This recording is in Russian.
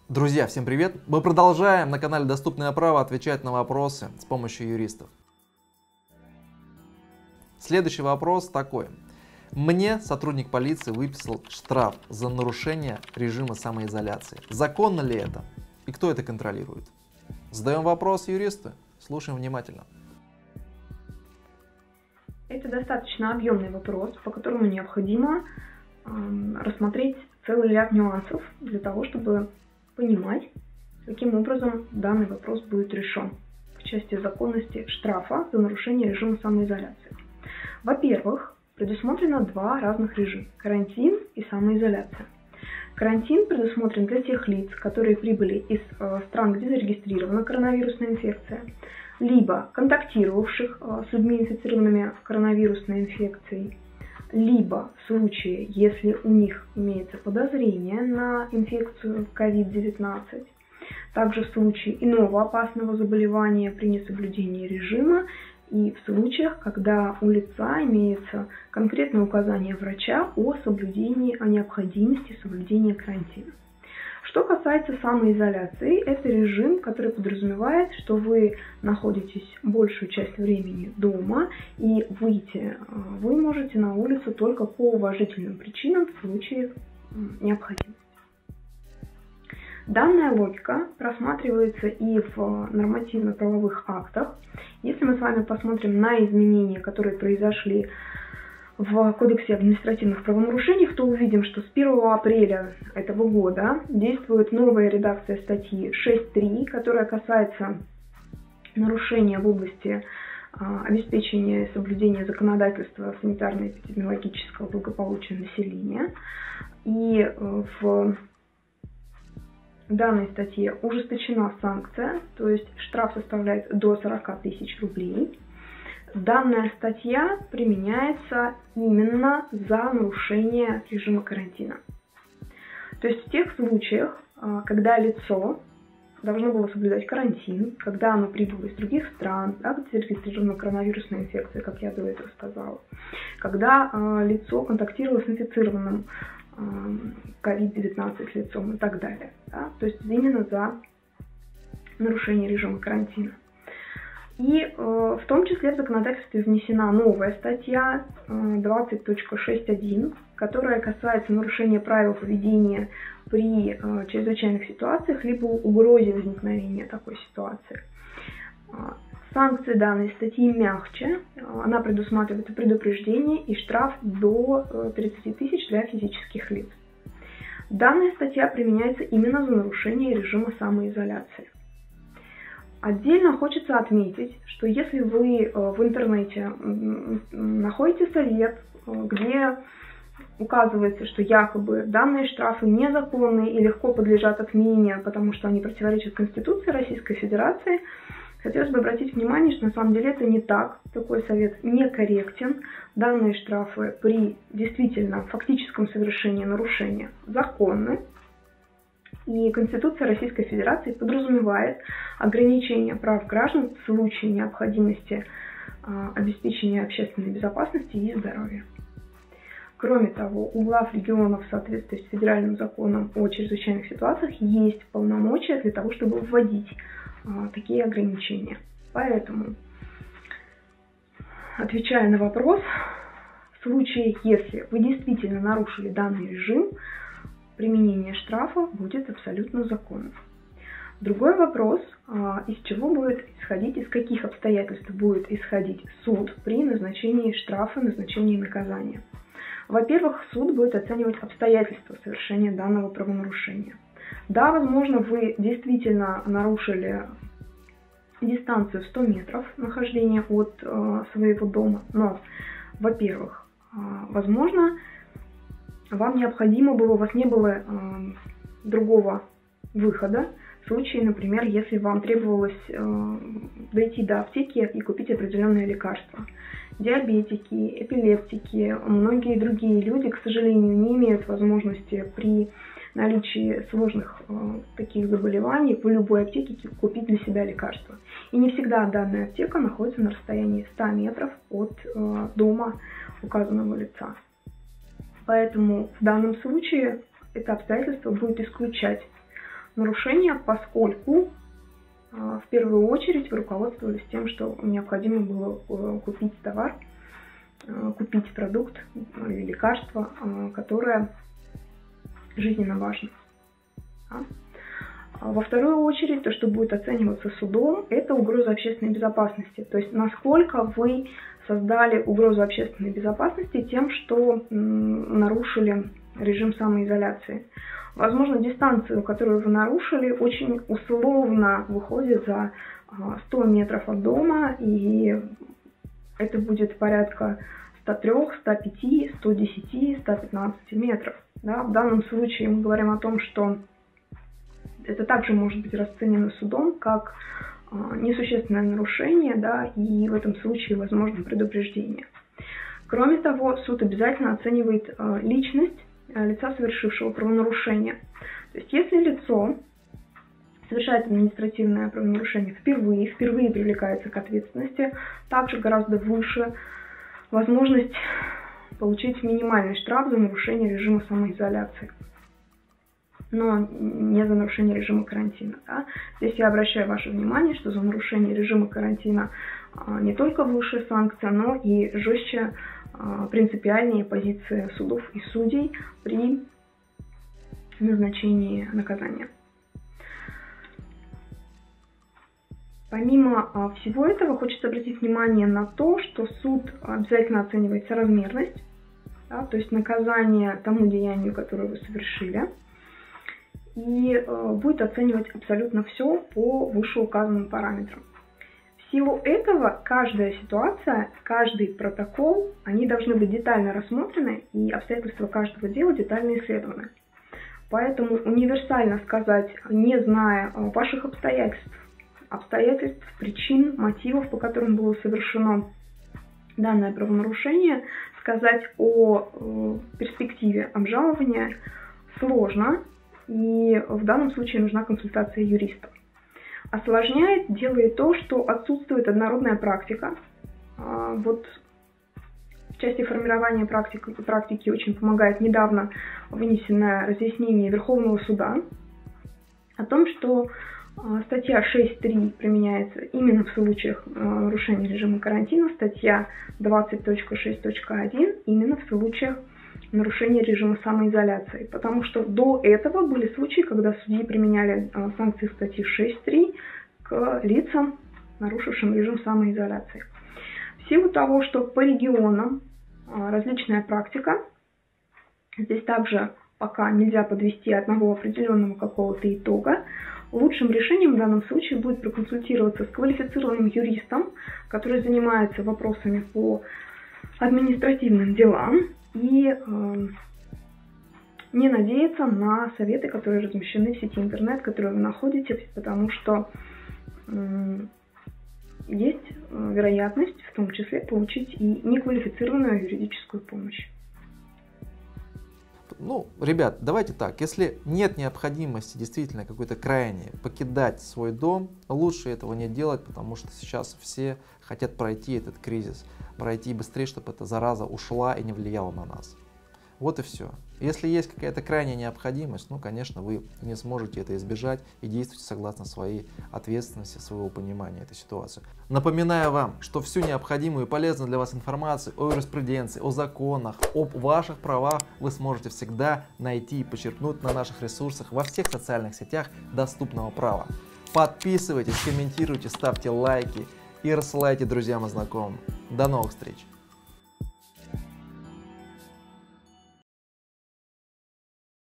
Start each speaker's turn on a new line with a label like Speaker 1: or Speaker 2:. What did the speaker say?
Speaker 1: Друзья, всем привет! Мы продолжаем на канале Доступное право отвечать на вопросы с помощью юристов. Следующий вопрос такой. Мне сотрудник полиции выписал штраф за нарушение режима самоизоляции. Законно ли это? И кто это контролирует? Задаем вопрос юристу. Слушаем внимательно.
Speaker 2: Это достаточно объемный вопрос, по которому необходимо рассмотреть целый ряд нюансов для того, чтобы понимать, каким образом данный вопрос будет решен в части законности штрафа за нарушение режима самоизоляции. Во-первых, предусмотрено два разных режима – карантин и самоизоляция. Карантин предусмотрен для тех лиц, которые прибыли из стран, где зарегистрирована коронавирусная инфекция, либо контактировавших с людьми, инфицированными коронавирусной инфекцией, либо в случае, если у них имеется подозрение на инфекцию COVID-19, также в случае иного опасного заболевания при несоблюдении режима и в случаях, когда у лица имеется конкретное указание врача о необходимости соблюдения карантина. Что касается самоизоляции, это режим, который подразумевает, что вы находитесь большую часть времени дома и выйти вы можете на улицу только по уважительным причинам в случае необходимости. Данная логика просматривается и в нормативно-правовых актах. Если мы с вами посмотрим на изменения, которые произошли в Кодексе административных правонарушений, то увидим, что с 1 апреля этого года действует новая редакция статьи 6.3, которая касается нарушения в области обеспечения и соблюдения законодательства санитарно-эпидемиологического благополучия населения. И в данной статье ужесточена санкция, то есть штраф составляет до 40 тысяч рублей. Данная статья применяется именно за нарушение режима карантина. То есть в тех случаях, когда лицо должно было соблюдать карантин, когда оно прибыло из других стран, где зарегистрирована коронавирусная инфекция, как я до этого сказала, когда лицо контактировало с инфицированным COVID-19 лицом и так далее. Да? То есть именно за нарушение режима карантина. И в том числе в законодательстве внесена новая статья 20.6.1, которая касается нарушения правил поведения при чрезвычайных ситуациях либо угрозе возникновения такой ситуации. Санкции данной статьи мягче, она предусматривает предупреждение и штраф до 30 тысяч для физических лиц. Данная статья применяется именно за нарушение режима самоизоляции. Отдельно хочется отметить, что если вы в интернете находите совет, где указывается, что якобы данные штрафы незаконны и легко подлежат отмене, потому что они противоречат Конституции Российской Федерации, хотелось бы обратить внимание, что на самом деле это не так. Такой совет некорректен. Данные штрафы при действительно фактическом совершении нарушения законны. И Конституция Российской Федерации подразумевает ограничение прав граждан в случае необходимости обеспечения общественной безопасности и здоровья. Кроме того, у глав регионов в соответствии с федеральным законом о чрезвычайных ситуациях есть полномочия для того, чтобы вводить такие ограничения. Поэтому, отвечая на вопрос, в случае, если вы действительно нарушили данный режим, применение штрафа будет абсолютно законным. Другой вопрос, из чего будет исходить, из каких обстоятельств будет исходить суд при назначении штрафа, назначении наказания. Во-первых, суд будет оценивать обстоятельства совершения данного правонарушения. Да, возможно, вы действительно нарушили дистанцию 100 метров нахождения от своего дома, но, во-первых, возможно, вам необходимо было, у вас не было другого выхода, в случае, например, если вам требовалось дойти до аптеки и купить определенные лекарства. Диабетики, эпилептики, многие другие люди, к сожалению, не имеют возможности при наличии сложных таких заболеваний в любой аптеке купить для себя лекарства. И не всегда данная аптека находится на расстоянии 100 метров от дома указанного лица. Поэтому в данном случае это обстоятельство будет исключать нарушения, поскольку в первую очередь вы руководствовались тем, что необходимо было купить товар, купить продукт или лекарство, которое жизненно важно. Во вторую очередь, то, что будет оцениваться судом, это угроза общественной безопасности. То есть, насколько вы создали угрозу общественной безопасности тем, что нарушили режим самоизоляции. Возможно, дистанцию, которую вы нарушили, очень условно выходит за 100 метров от дома, и это будет порядка 103, 105, 110, 115 метров. Да? В данном случае мы говорим о том, что это также может быть расценено судом как несущественное нарушение, да, и в этом случае возможно предупреждение. Кроме того, суд обязательно оценивает личность лица, совершившего правонарушение. То есть, если лицо совершает административное правонарушение впервые привлекается к ответственности, также гораздо выше возможность получить минимальный штраф за нарушение режима самоизоляции, но не за нарушение режима карантина. Да? Здесь я обращаю ваше внимание, что за нарушение режима карантина не только высшая санкция, но и жестче, принципиальнее позиции судов и судей при назначении наказания. Помимо всего этого, хочется обратить внимание на то, что суд обязательно оценивает соразмерность, да, то есть наказание тому деянию, которое вы совершили, и будет оценивать абсолютно все по вышеуказанным параметрам. В силу этого каждая ситуация, каждый протокол, они должны быть детально рассмотрены, и обстоятельства каждого дела детально исследованы. Поэтому универсально сказать, не зная ваших обстоятельств, причин, мотивов, по которым было совершено данное правонарушение, сказать о перспективе обжалования сложно, и в данном случае нужна консультация юриста. Осложняет дело и то, что отсутствует однородная практика. Вот в части формирования практики очень помогает недавно вынесенное разъяснение Верховного суда о том, что статья 6.3 применяется именно в случаях нарушения режима карантина, статья 20.6.1 именно в случаях нарушения режима самоизоляции. Потому что до этого были случаи, когда судьи применяли санкции статьи 6.3 к лицам, нарушившим режим самоизоляции. В силу того, что по регионам различная практика, здесь также пока нельзя подвести одного определенного какого-то итога, лучшим решением в данном случае будет проконсультироваться с квалифицированным юристом, который занимается вопросами по административным делам, и не надеяться на советы, которые размещены в сети интернет, которые вы находите, потому что есть вероятность в том числе получить и неквалифицированную юридическую помощь.
Speaker 1: Ну, ребят, давайте так, если нет необходимости действительно какой-то крайней покидать свой дом, лучше этого не делать, потому что сейчас все хотят пройти этот кризис, пройти быстрее, чтобы эта зараза ушла и не влияла на нас. Вот и все. Если есть какая-то крайняя необходимость, ну, конечно, вы не сможете это избежать и действуйте согласно своей ответственности, своего понимания этой ситуации. Напоминаю вам, что всю необходимую и полезную для вас информацию о юриспруденции, о законах, об ваших правах вы сможете всегда найти и почерпнуть на наших ресурсах во всех социальных сетях доступного права. Подписывайтесь, комментируйте, ставьте лайки и рассылайте друзьям и знакомым. До новых встреч!